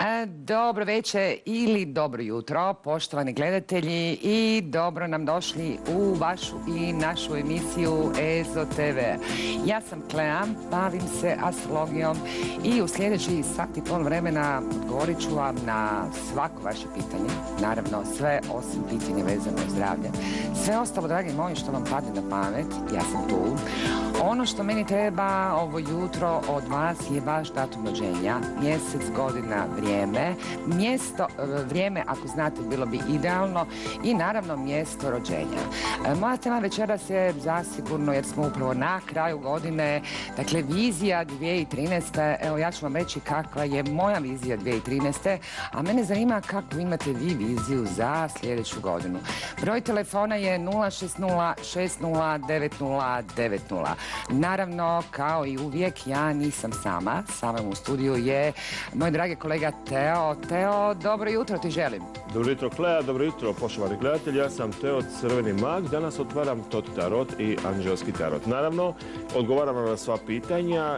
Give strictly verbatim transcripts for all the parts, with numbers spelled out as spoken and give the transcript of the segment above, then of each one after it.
E, Dobro večer ili dobro jutro, poštovani gledatelji, i dobro nam došli u vašu i našu emisiju EZO te ve. Ja sam Klea, bavim se astrologijom i u sljedeći sat i pol vremena odgovorit ću vam na svako vaše pitanje. Naravno, sve osim pitanja vezano uz zdravlje. Sve ostalo, dragi moji, što vam padne na pamet, ja sam tu. Ono što meni treba ovo jutro od vas je vaš datum rođenja, mjesec, godina, vrijeme, mjesto, vrijeme ako znate bilo bi idealno, i naravno mjesto rođenja. Moja tema večeras je zasigurno, jer smo upravo na kraju godine, dakle vizija dvije tisuće trinaeste. Evo, ja ću vam reći kakva je moja vizija dvije tisuće trinaeste, a mene zanima kako imate vi viziju za sljedeću godinu. Broj telefona je nula šest nula šest nula devet nula devet nula. Naravno, kao i uvijek, ja nisam sama. Sa mnom u studiju je moj dragi kolega Teo. Teo, dobro jutro ti želim. Dobro jutro, Klea, dobro jutro, poštovani gledatelji. Ja sam Teo, Crveni mag. Danas otvaram Tot Tarot i Anđelski Tarot. Naravno, odgovaram na sva pitanja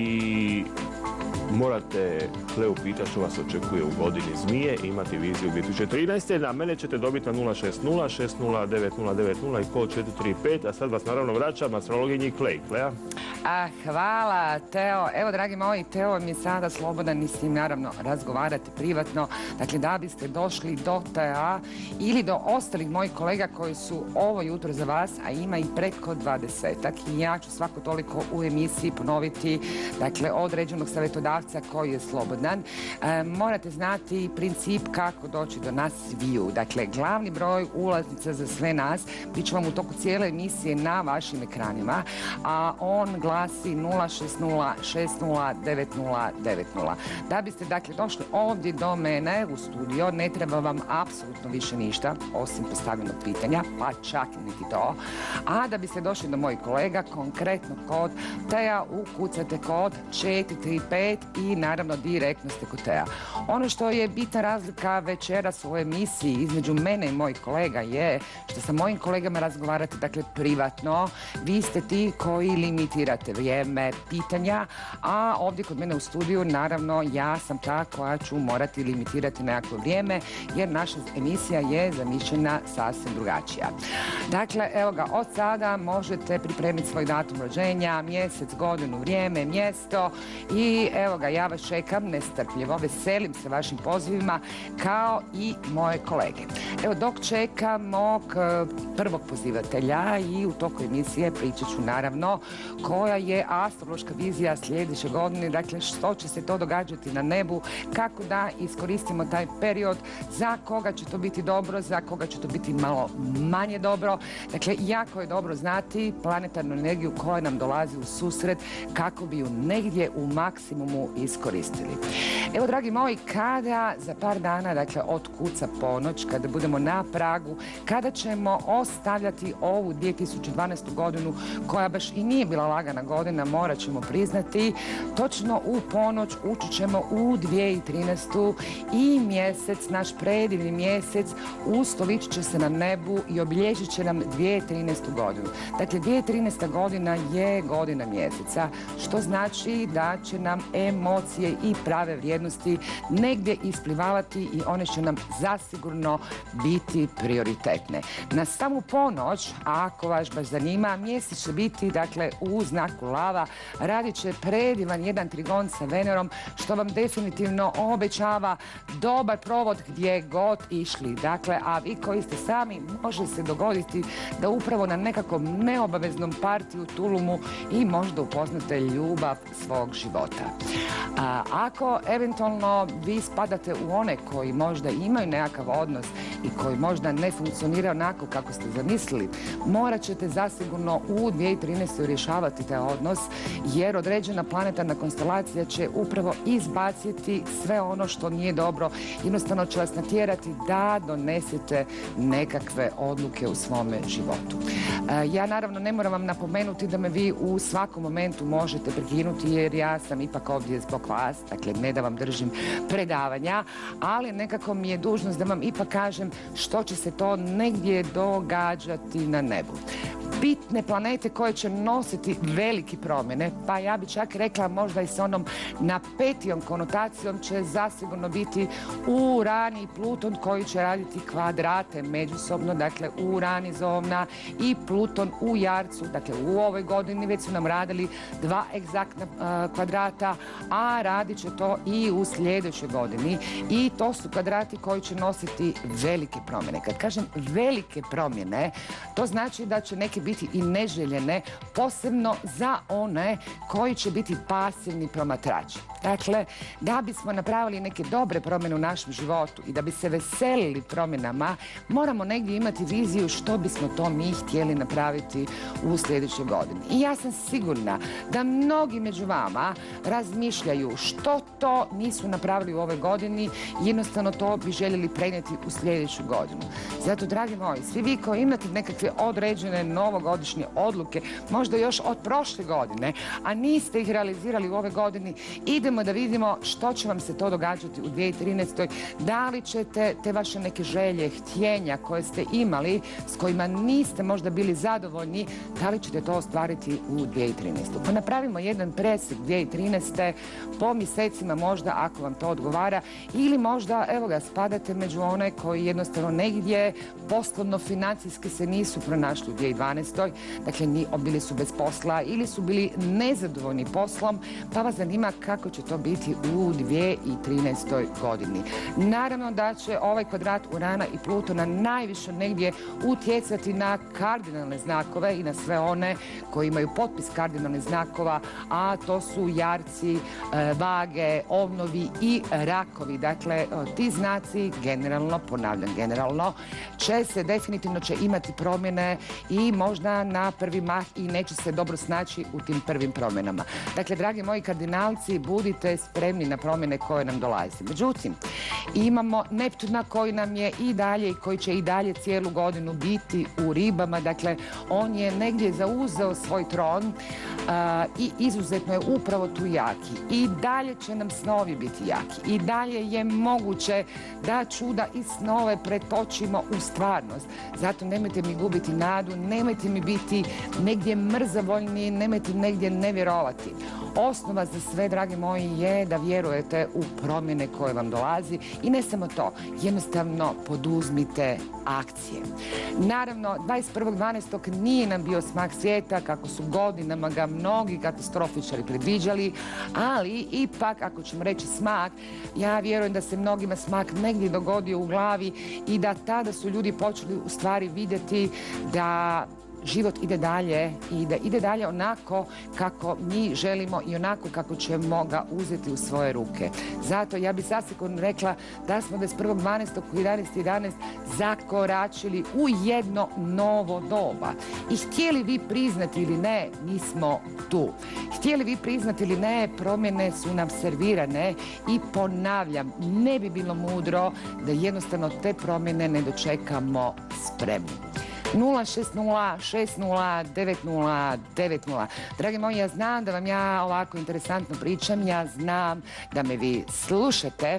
i morate Kleu pitati što vas očekuje u godini Zmije i imati viziju dvije tisuće trinaeste. Na mene ćete dobiti na nula šest nula šest nula devet nula devet nula i kod četiri tri pet. A sad vas naravno vraćam astrologinji Klej. Klea? A, hvala, Teo. Evo, dragi moji, Teo mi je sada slobodan i s njim naravno razgovarati privatno. Dakle, da biste došli do Tea ili do ostalih mojih kolega koji su ovo jutro za vas, a ima i preko dvadesetak, i ja ću svako toliko u emisiji ponoviti, dakle, određenog savjetodavca koji je slobodan. E, morate znati princip kako doći do nas sviju. Dakle, glavni broj ulaznica za sve nas bit će vam u toku cijele emisije na vašim ekranima, a on glasi nula šest nula šest nula devet nula devet nula. Da biste, dakle, došli ovdje do mene u studio, ne treba vam apsolutno više ništa, osim postavljenog pitanja, pa čak niti to. A da biste došli do mojih kolega, konkretno kod Teja, ukucate kod četiri tri pet i naravno direktno ste kod Teja. Ono što je bitna razlika večeras u ovoj emisiji između mene i mojih kolega je što sa mojim kolegama razgovarate, dakle, privatno. Vi ste ti koji limitirate vrijeme pitanja, a ovdje kod mene u studiju, naravno, ja sam ta koja ću morati limitirati nekako vrijeme, jer naša emisija je zamišljena sasvim drugačija. Dakle, evo ga, od sada možete pripremiti svoj datum rođenja, mjesec, godinu, vrijeme, mjesto, i evo ga, ja vas čekam nestrpljivo, veselim se vašim pozivima kao i moje kolege. Evo, dok čekam mog prvog pozivatelja i u toku emisije pričat ću naravno koja je astrološka vizija sljedeće godine, dakle što će se to događati na nebu, kako da iskoristimo taj period, za koga će to biti dobro, za koga će to biti malo manje dobro. Dakle, jako je dobro znati planetarnu energiju koja nam dolazi u susret kako bi ju negdje u maksimumu iskoristili. Evo, dragi moji, kada za par dana, dakle otkuca ponoć, kada budemo na pragu, kada ćemo ostavljati ovu dvije tisuće dvanaestu godinu, koja baš i nije bila lagana godina, morat ćemo priznati, točno u ponoć ući ćemo u dvije tisuće trinaestu i mjesec, naš predivni mjesec, ustoličit će se na nebu i obilježit će nam dvije tisuće trinaestu godinu. Dakle, dvije tisuće trinaesta godina je godina mjeseca, što znači da će nam emocije i prave vrijednosti negdje isplivavati i one će nam zasigurno biti prioritetne. Na samu ponoć, ako vas baš zanima, mjesec će biti, dakle, u znaku lava, radit će predivan jedan trigon sa Venerom, što vam definitivno obećava dobar provod gdje god išli. Dakle, a vi koji ste sami, može se dogoditi da upravo na nekakvom neobaveznom partiju Tulumu i možda upoznate ljubav svog života. A, ako eventualno vi spadate u one koji možda imaju nekakav odnos i koji možda ne funkcionira onako kako ste zamislili, morat ćete zasigurno u dvije tisuće trinaestoj rješavati taj odnos, jer određena planetarna konstelacija će upravo izbaciti sve ono što nije dobro. Jednostavno će vas natjerati da donesete nekakve odluke u svome životu. E, ja naravno ne moram vam napomenuti da me vi u svakom momentu možete prekinuti, jer ja sam ipak ovdje zbog vas, dakle ne da vam držim predavanja, ali nekako mi je dužnost da vam ipak kažem što će se to negdje događati na nebu. bitne planete koje će nositi velike promjene, pa ja bi čak rekla možda i s onom napetijom konotacijom će zasigurno biti Uran i Pluton koji će raditi kvadrate međusobno, dakle Uran iz Ovna i Pluton u Jarcu, dakle u ovoj godini već su nam radili dva egzaktna uh, kvadrata, a radit će to i u sljedećoj godini i to su kvadrati koji će nositi velike promjene. Kad kažem velike promjene, to znači da će neke biti i neželjene, posebno za one koji će biti pasivni promatrači. Dakle, da bismo napravili neke dobre promjene u našem životu i da bi se veselili promjenama, moramo negdje imati viziju što bismo to mi htjeli napraviti u sljedećoj godini. I ja sam sigurna da mnogi među vama razmišljaju što to nisu napravili u ovoj godini, jednostavno to bi željeli prenijeti u sljedeću godinu. Zato, dragi moji, svi vi koji imate nekakve određene novogodišnje odluke, možda još od prošle godine, a niste ih realizirali u ovoj godini, idemo da vidimo što će vam se to događati u dvije tisuće trinaestoj. Da li ćete te vaše neke želje, htjenja koje ste imali, s kojima niste možda bili zadovoljni, da li ćete to ostvariti u dvije tisuće trinaestoj. Pa napravimo jedan presjek dvije tisuće trinaeste po mjesecima možda ako vam to odgovara, ili možda, evo ga, spadate među one koji jednostavno negdje poslovno, financijski se nisu pronašli u dvije tisuće dvanaestoj. Dakle, ni, bili su bez posla ili su bili nezadovoljni poslom, pa vas zanima kako će to biti u dvije tisuće trinaestoj godini. Naravno da će ovaj kvadrat Urana i Plutona najviše negdje utjecati na kardinalne znakove i na sve one koji imaju potpis kardinalnih znakova, a to su Jarci, Vage, Ovnovi i Rakovi. Dakle, ti znaci generalno, ponavljam generalno, će se definitivno će imati promjene i možda na prvi mah i neće se dobro snaći u tim prvim promjenama. Dakle, dragi moji kardinalci, budite spremni na promjene koje nam dolaze. Međutim, imamo Neptuna koji nam je i dalje i koji će i dalje cijelu godinu biti u Ribama. Dakle, on je negdje zauzeo svoj tron uh, i izuzetno je upravo tu jaki. I dalje će nam snovi biti jaki. I dalje je moguće da čuda i snove pretočimo u stvarnost. Zato nemojte mi gubiti nadu, nemojte mi biti negdje mrzavoljni, nemojte negdje ne vjerovati. Osnova za sve, dragi moji, je da vjerujete u promjene koje vam dolazi i ne samo to, jednostavno poduzmite akcije. Naravno, dvadeset prvog dvanaestog nije nam bio smak svijeta kako su godinama ga mnogi katastrofičari predviđali, ali ipak, ako ćemo reći smak, ja vjerujem da se mnogima smak negdje dogodio u glavi i da tada su ljudi počeli u stvari vidjeti da život ide dalje i da ide dalje onako kako mi želimo i onako kako ćemo ga uzeti u svoje ruke. Zato ja bih zasigurno rekla da smo dvadeset prvog dvanaestog u jedanaest jedanaest zakoračili u jedno novo doba. I htjeli vi priznati ili ne, mi smo tu. Htjeli vi priznati ili ne, promjene su nam servirane i ponavljam, ne bi bilo mudro da jednostavno te promjene ne dočekamo spremni. nula šest nula šest nula devet nula devet nula. Dragi moji, ja znam da vam ja ovako interesantno pričam, ja znam da me vi slušate,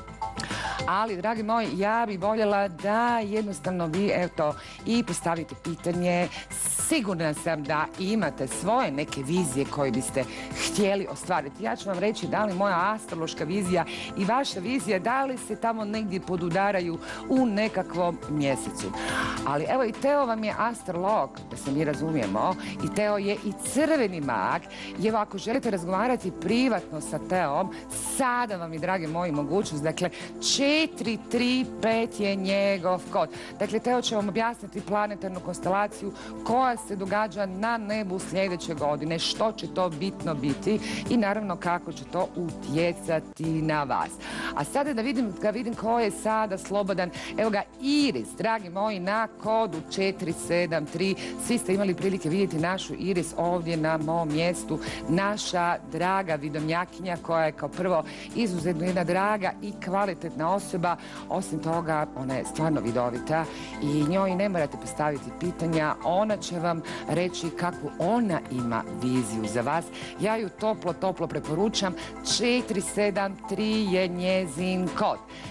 ali, dragi moji, ja bih voljela da jednostavno vi, eto, i postavite pitanje. Sigurna sam da imate svoje neke vizije koje biste htjeli ostvariti. Ja ću vam reći da li moja astrološka vizija i vaša vizija, da li se tamo negdje podudaraju u nekakvom mjesecu. Ali evo, i Teo vam je astrolog, da se mi razumijemo, i Teo je i crveni mag. I evo, ako želite razgovarati privatno sa Teom, sada vam je, dragi moji, mogućnost. Dakle, četiri tri pet je njegov kod. Dakle, Teo će vam objasniti planetarnu konstelaciju koja se događa na nebu sljedeće godine, što će to bitno biti i naravno kako će to utjecati na vas. A sada da vidim, da vidim ko je sada slobodan. Evo ga, Iris, dragi moji, na kodu četiri sedam tri. Svi ste imali prilike vidjeti našu Iris ovdje na mom mjestu. Naša draga vidomnjakinja koja je kao prvo izuzetno jedna draga i kvalitetna osoba. Osim toga, ona je stvarno vidovita i njoj ne morate postaviti pitanja. Ona će vam reći kakvu ona ima viziju za vas. Ja ju toplo, toplo preporučam. četiri sedam tri je njezin kod.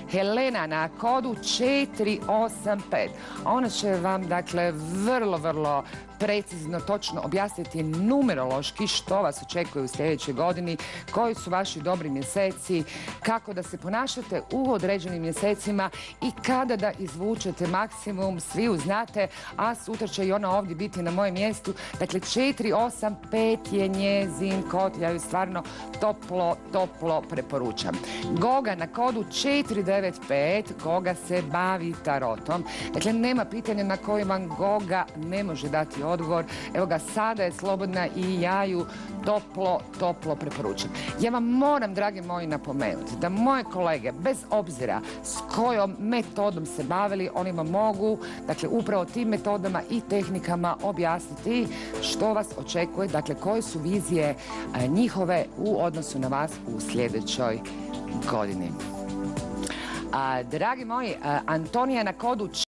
Helena na kodu četiri osam pet. Ona će vam, dakle, vrlo, vrlo precizno, točno objasniti numerološki što vas očekuje u sljedećoj godini, koji su vaši dobri mjeseci, kako da se ponašate u određenim mjesecima i kada da izvučete maksimum, svi ju znate, a sutra će i ona ovdje biti na mojem mjestu. Dakle, četiri osam pet je njezin kod, ja ju stvarno toplo, toplo preporučam. Goga na kodu četiri devet pet, Goga se bavi tarotom. Dakle, nema pitanja na koje vam Goga ne može dati odgovor. Evo ga, sada je slobodna i ja ju toplo, toplo preporučam. Ja vam moram, dragi moji, napomenuti da moje kolege, bez obzira s kojom metodom se bavili, oni vam mogu, dakle, upravo tim metodama i tehnikama objasniti što vas očekuje, dakle, koje su vizije a, njihove u odnosu na vas u sljedećoj godini. A, dragi moji, a, Antonija na kodu